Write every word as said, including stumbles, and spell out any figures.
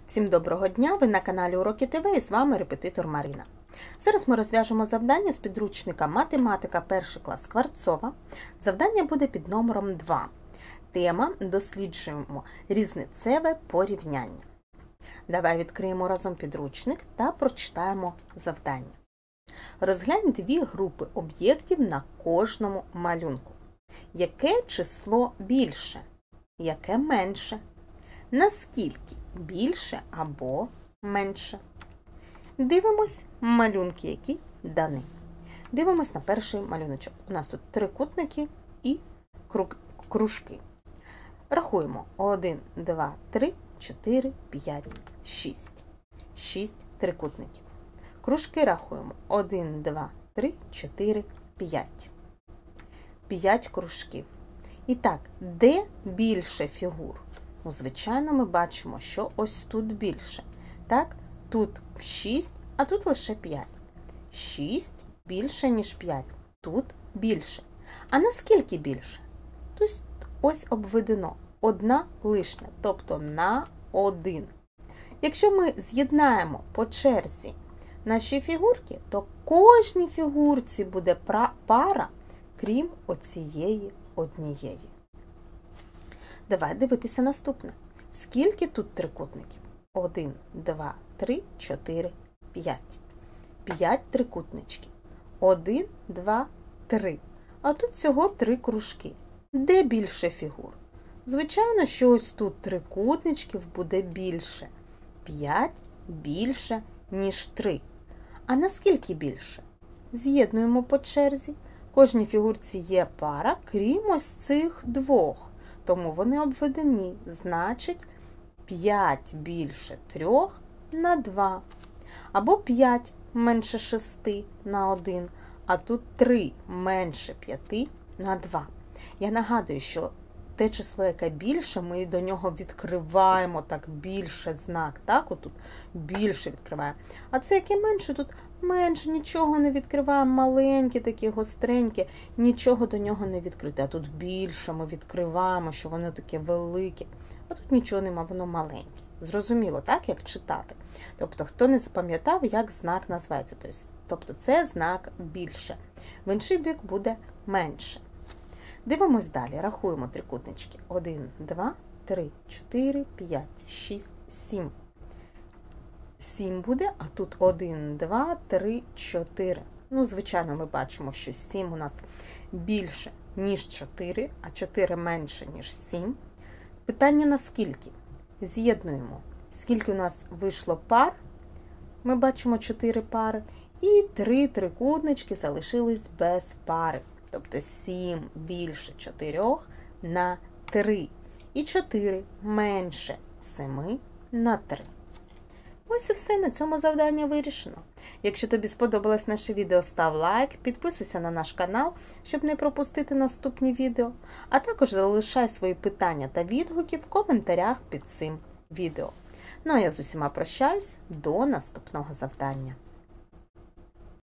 Всім доброго дня! Ви на каналі Уроки ТВ і з вами репетитор Марина. Зараз ми розв'яжемо завдання з підручника Математика перший клас Скворцова. Завдання буде під номером два. Тема «Досліджуємо різницеве порівняння». Давай відкриємо разом підручник та прочитаємо завдання. Розглянь дві групи об'єктів на кожному малюнку. Яке число більше? Яке менше? Наскільки більше або менше? Дивимось малюнки, які дані. Дивимось на перший малюночок. У нас тут трикутники і кружки. Рахуємо. один, два, три, чотири, п'ять, шість. шість трикутників. Кружки рахуємо. один, два, три, чотири, п'ять. п'ять кружків. І так, де більше фігур? Ну, звичайно, ми бачимо, що ось тут більше. Так, тут шість, а тут лише п'ять. шість більше, ніж п'ять. Тут більше. А наскільки більше? Тобто ось обведено. Одна лишня, тобто на один. Якщо ми з'єднаємо по черзі наші фігурки, то кожній фігурці буде пара, крім оцієї однієї. Давай дивитися наступне. Скільки тут трикутників? один, два, три, чотири, п'ять. п'ять трикутничків. один, два, три. А тут всього три кружки. Де більше фігур? Звичайно, що ось тут трикутничків буде більше. п'ять більше, ніж три. А наскільки більше? З'єднуємо по черзі. Кожній фігурці є пара, крім ось цих двох. Тому вони обведені. Значить, п'ять більше трьох на два. Або п'ять менше шести на один. А тут три менше п'яти на два. Я нагадую, що те число, яке більше, ми до нього відкриваємо так більше знак. Так, отут більше відкриваємо. А це яке менше, тут менше, нічого не відкриваємо, маленькі такі, гостренькі, нічого до нього не відкрите. А тут більше ми відкриваємо, що воно таке велике. А тут нічого нема, воно маленьке. Зрозуміло, так, як читати. Тобто, хто не запам'ятав, як знак називається. Тобто, це знак більше. В інший бік буде менше. Дивимось далі. Рахуємо трикутнички. один, два, три, чотири, п'ять, шість, сім. сім буде, а тут один, два, три, чотири. Ну, звичайно, ми бачимо, що сім у нас більше, ніж чотири, а чотири менше, ніж сім. Питання наскільки? З'єднуємо. Скільки у нас вийшло пар? Ми бачимо чотири пари. І три трикутнички залишились без пари. Тобто сім більше чотирьох на три. І чотири менше семи на три. Ось і все, на цьому завдання вирішено. Якщо тобі сподобалось наше відео, став лайк, підписуйся на наш канал, щоб не пропустити наступні відео. А також залишай свої питання та відгуки в коментарях під цим відео. Ну а я з усіма прощаюсь, до наступного завдання.